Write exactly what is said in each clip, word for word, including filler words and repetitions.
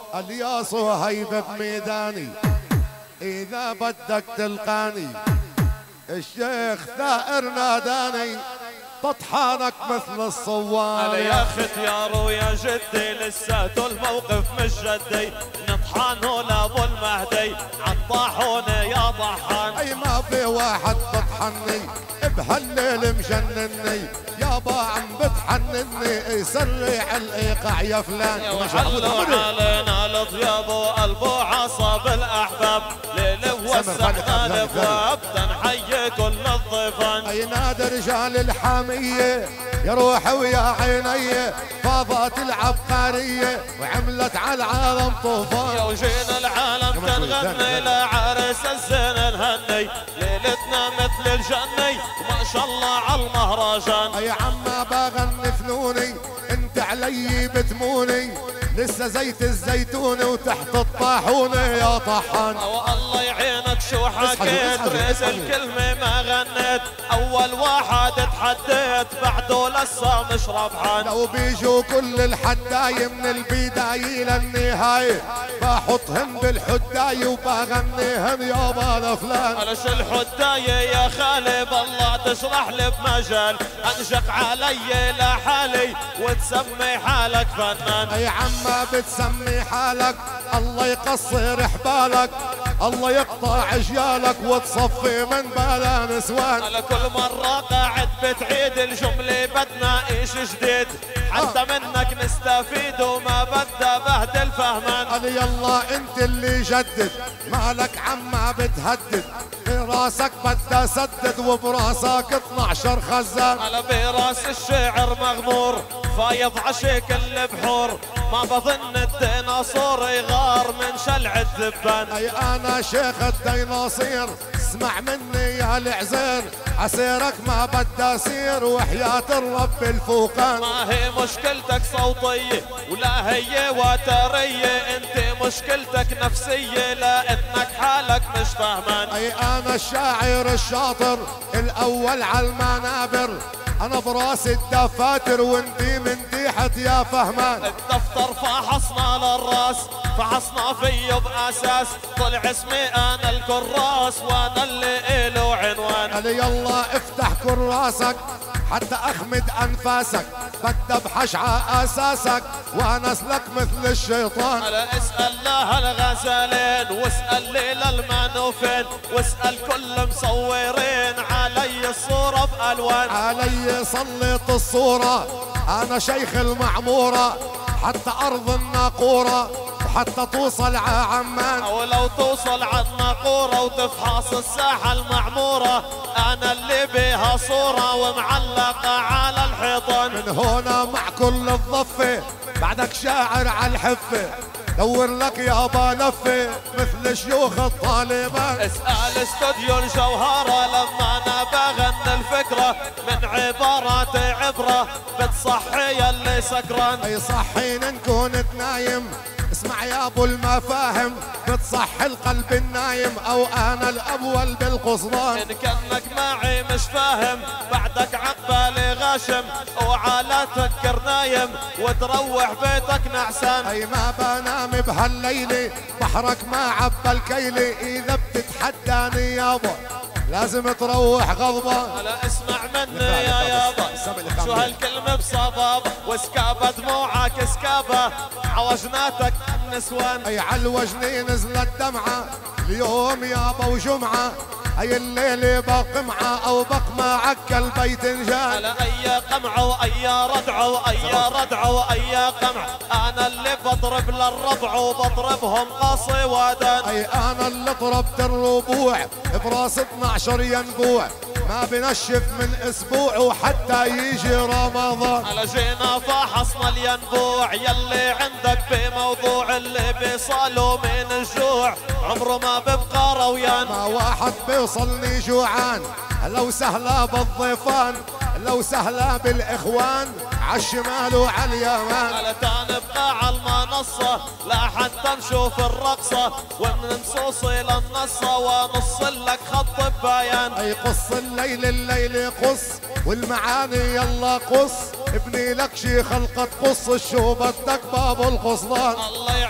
اليا صهيب بميداني إذا بدك تلقاني، الشيخ ثائر ناداني تطحانك مثل الصواني. أنا يا ختيار ويا جدي لساته الموقف مش جدي، نطحن لابو المهدي عالطاحوني يا ضحان. أي ما في واحد بطحني بهالليل مجنني، يابا عم بتحنني يسرع الايقاع يا فلان. يا وحلوا علينا الطياب وقلبه عصب الاحباب، ليل وسعنا الابواب تنحيي كل الضيفان. اي نادى رجال الحاميه يا روحي ويا عيني، فاضت العبقريه وعملت على العالم طوفان. يا وجينا العالم تنغني لعرس الزين نهني، ليلتنا مثل الجني وما شاء الله على المهرجان. اي عما بغني فنوني انت علي بتموني، لسه زيت الزيتون وتحت الطاحونه يا طحان. والله يعينك شو حكيت، ريز الكلمه ما غنيت، اول واحد تحديت بعده لسه مش ربحان. لو بيجوا كل الحدايه من البدايه للنهايه بحطهم بالحدايه وبغنيهم يابا لفلان. علش الحدايه يا خالي بالله تشرح لي بمجال، انشق علي لحالي وتسمي حالك فنان. اي عما بتسمي حالك الله يقصر حبالك، الله يقطع عجيالك وتصفي من بلا نسوان. على كل مرة قاعد بتعيد الجملة بدنا ايش جديد، حتى منك نستفيد وما بدها بهدل فهمان. قال يلا انت اللي جدد مالك عما بتهدد، براسك بدها سدد وبراسك اثنعشر خزان. على براس الشعر مغمور فايض عشيك البحور، ما بظن الديناصور يغار من شلع الذبان. اي انا شيخ الديناصير اسمع مني يا العزير، عسيرك ما بدها سير وحياة الرب الفوقان. ما هي مشكلتك صوتية ولا هي وترية، انت مشكلتك نفسية لانك حالك مش فهمان. اي انا الشاعر الشاطر الاول على المنابر، انا براسي الدفاتر وانتي من تحت يا فهمان. الدفتر فحصنا للراس فحصنا فيه باساس، طلع اسمي انا الكراس وانا اللي إله عنوان. قال يلا افتح كراسك حتى اخمد انفاسك، بدي بحش ع اساسك وانا اسلك مثل الشيطان. على اسال لها الغزالين واسال ليلى المانوفين، واسال كل مصورين علي الصوره بالوان. علي صليت الصوره انا شيخ المعموره، حتى ارض الناقوره وحتى توصل ع عمان. ولو توصل ع الناقوره وتفحص الساحه المعموره، انا اللي بيها صوره ومعلقه على الحيطان. من هنا مع كل الضفه بعدك شاعر على الحفه، دور لك يابا لفه مثل شيوخ الطالبان. اسأل استوديو الجوهرة لما انا بغني الفكرة من عبارات عبرة بتصحي اللي سكران. اي صحين ان كنت نايم اسمع يا ابو المفاهيم، بتصحي القلب النايم او انا الاول بالقصدان. ان كانك معي مش فاهم بعدك عقبالي غاشم، وعلى تفكر نايم وتروح بيتك نعسان. اي ما بنام بهالليله بحرك ما عبى الكيله، اذا بتتحداني يابا لازم تروح غضبان. على اسمع مني يا يابا شو هالكلمة بصبابة، وسكابة دموعك سكابة عوجناتك النسوان. اي عالوجني نزلت دمعة اليوم يابا وجمعة، اي الليلة بقمعة او بقمعك البيت انجان. على اي قمعة واي ردعة واي ردعة واي قمع، انا اللي بضرب للربع وبضربهم قاصي ودان. اي انا اللي ضربت الربوع براس اثنعشر ينبوع، ما بنشف من اسبوع وحتى يجي رمضان. على جينا فحصنا الينبوع يلي عندك بموضوع، اللي بيصالوا من الجوع عمره ما ببقى رويان. ما واحد بيوصلني جوعان، لو سهلة بالضيفان لو سهلة بالاخوان عالشمال وعاليمان. على تنبقى على المنصة لا حتى نشوف الرقصة، ومن نصوصي للنصة ونص لك خط بيان. اي قص الليل الليل قص والمعاني يلا قص، ابني لك شي خلقة قص شو بدك باب القصدان. الله يعينك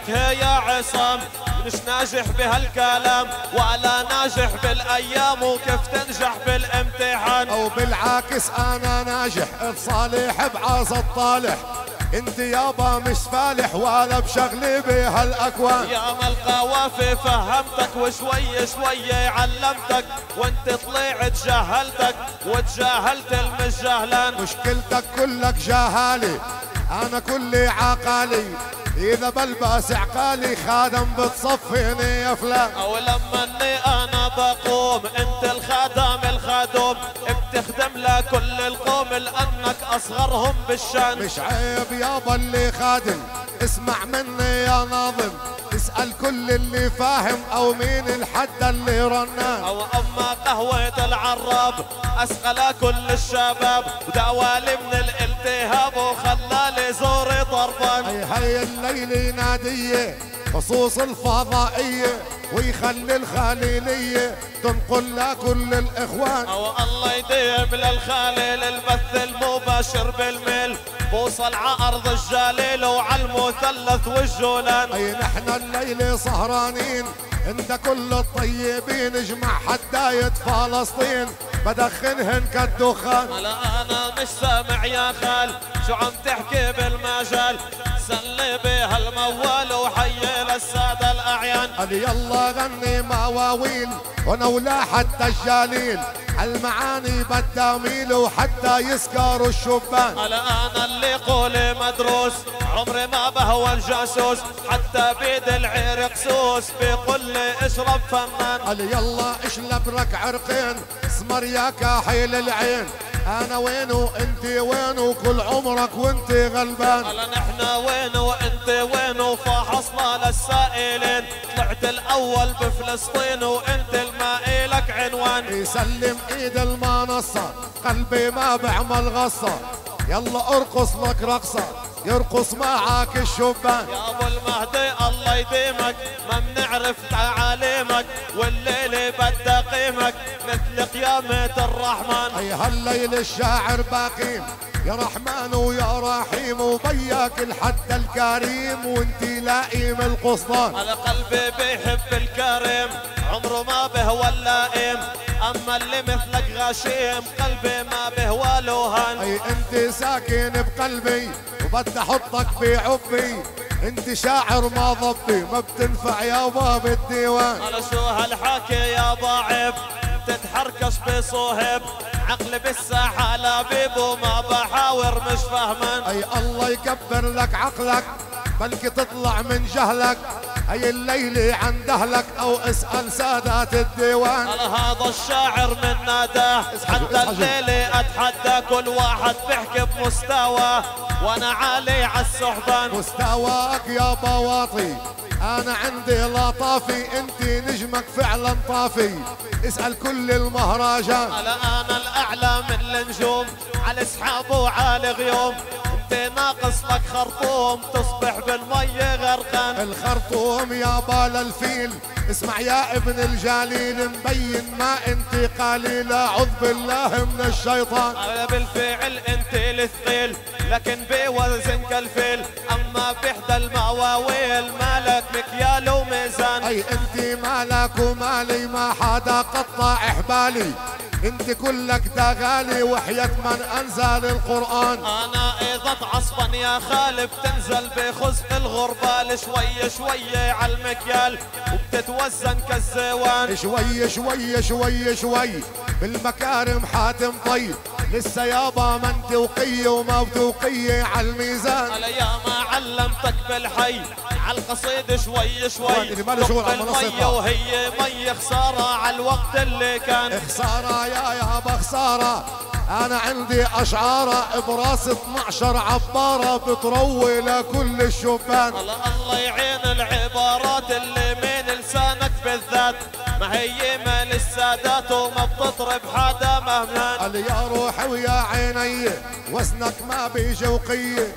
لك هي يا عصام مش ناجح بهالكلام ولا ناجح بالايام وكيف تنجح بالامتحان. او بالعكس انا ناجح بصالح بعاص الطالح، انت يابا مش فالح ولا بشغلي بهالاكوان. يا ما القوافي فهمتك وشوي شوي علمتك وانت طلعت جهلتك وتجاهلت المجهلان. مشكلتك كلك جهالي انا كلي عقالي، اذا بلبس عقالي خادم بتصفيني يا فلان. او لما اني انا بقوم انت الخادم الخادم بتخدم لكل القوم لانك اصغرهم بالشان. مش عيب يابا اللي خادم اسمع مني يا ناظم، اسأل كل اللي فاهم او مين الحد اللي رنان. او اما قهوة العراب اسقى كل الشباب ودوالي من الالتهاب وخلالي زوري طربان. هي هي الليلة نادية خصوص الفضائية ويخلي الخليلية تنقل لكل الاخوان. او الله يديم للخليل البث المباشر بالميل بوصل عارض الجليل وعلى المثلث والجولان. اي نحن الليلة سهرانين عند كل الطيبين اجمع حداية فلسطين بدخنهن كالدخان. لا انا مش سامع يا خال شو عم تحكي بالمجال سلي بها الموال وحيي للسادة الاعيان. قال يلا غني مواويل ونولى حتى الجليل المعاني بدها ميل وحتى يسكروا الشبان. قال انا اللي قولي مدروس عمري ما بهوى الجاسوس حتى بيد العرق سوس بيقول لي اشرب فنان. قال يلا اشلب لك عرقين اسمر يا كاحيل العين، انا وين وانت وين وكل عمرك وانت غلبان. قال نحن وين وانت وين وفحصنا للسائلين طلعت الاول بفلسطين وانت الماء لك عنوان. يسلم ايد المنصة قلبي ما بعمل غصة، يلا ارقص لك رقصة يرقص معاك الشبان. يا ابو المهدي الله يديمك ما بنعرف تعاليمك والليل بدها قيمك مثل قيامة الرحمن. اي هالليل الشاعر باقيم يا رحمن ويا رحيم وبياك الحد الكريم وانت لائم القسطان. على قلبي بيحب الكريم عمره ما بهوى اللائم اما اللي مثلك غشيم قلبي ما بهوى لوهان. اي انت ساكن بقلبي وبدي احطك بعبي، انت شاعر ما ضبي ما بتنفع يا باب الديوان. على شو هالحكي يا ضعيف تتحركش بصهيب عقلي بالساحة لبيب وما بحاور مش فهمان. اي الله يكبر لك عقلك بلكي تطلع من جهلك، هي الليلة عند اهلك او اسأل سادات الديوان. على هذا الشاعر من ناداه حتى الليلة اتحدى كل واحد بيحكي بمستوى وانا عالي عالسحبان. مستواك يا بواطي انا عندي لطافي انت نجمك فعلا طافي، اسأل كل المهرجان. على انا الاعلى من النجوم على اسحاب وعلى غيوم انت ناقص لك خرطوم تصبح بالمي غرقان. الخرطوم يا بال الفيل اسمع يا ابن الجليل مبين ما انت قليل اعوذ بالله من الشيطان. على بالفعل انت الثقيل لكن بوزن كالفيل اما بحدى المواويل مالك مكيال وميزان. اي انت مالك ومالي ما حدا قطع حبالي، انت كلك دغالي وحياة من انزل القرآن. انا اذا تعصبا يا خالب تنزل بخزق الغربال شوي شوي على المكيال وبتتوزن كالزوان. شوي شوي شوي شوي بالمكارم حاتم طي لسه يابا ما انت وقية وما بتوقية على الميزان. على يا ما علمتك بالحي على القصيد شوي شوي بالمية وهي مي خسارة على الوقت اللي كان. خسارة يا يابا خسارة انا عندي اشعار براس اثنعشر عبارة بتروي لكل الشبان. الله الله يعين العبارات اللي من لسانك بالذات ما هي مال السادات وما بتطرب حدا مهمان. قال يا روحي ويا عيني وزنك ما بيجي وقية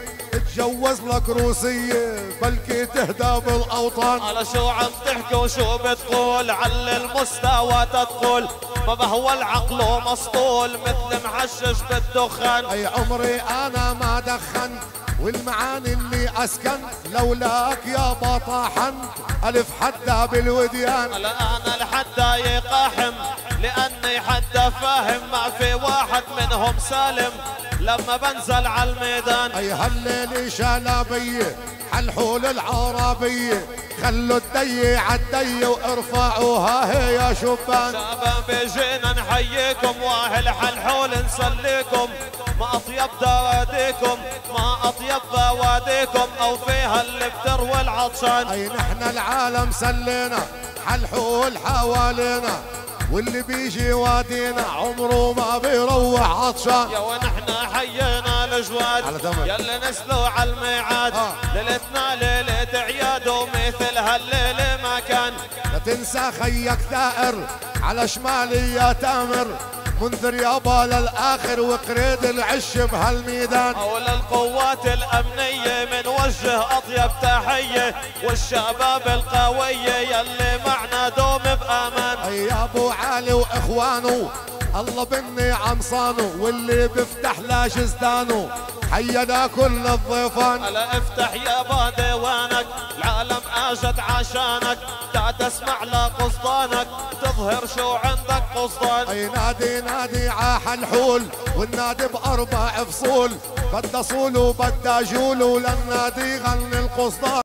جوز لك روسية بلكي تهدى بالاوطان. على شو عم تحكي وشو بتقول؟ على المستوى تدخل ما بهوى العقل ومسطول مثل محشش بالدخان. اي عمري انا ما دخنت والمعاني اللي اسكنت لولاك يابا طاحنت الف حدا بالوديان. هلا انا لحدا يقاحم لاني حدا فاهم ما في واحد منهم سالم لما بنزل على الميدان. اي هالليل شلابية حلحول العربية خلوا الدي عالدي وارفعوها هي يا شبان. شباب جينا نحييكم واهل حلحول نسليكم ما اطيب دواديكم ما اطيب بواديكم او فيها اللي بتروي العطشان. اي نحن العالم سلينا حلحول حوالينا واللي بيجي وادينا عمره ما بيروح عطشان. يا ونحن حيينا الجواد يلي نسلوا على الميعاد آه. ليلتنا ليلة عياد ومثل هالليلة ما كان. لا تنسى خيك ثائر على شمالي يا تامر منذر يابا للاخر وقريد العش بهالميدان. اول القوات الامنيه من وجه اطيب تحيه والشباب القويه يلي معنا دوم بامان. اي يا ابو علي واخوانه الله بالنعم صانه واللي بيفتح لا جزدانه حينا كل الضيفان. هلا افتح يابا ديوانك العالم اجت عشانك تا تسمع لقصدانك تظهر شو عندك قصدان. اي نادي نادي ع حلحول والنادي باربع فصول بدها صول وبدها جول وللنادي غني القصدان.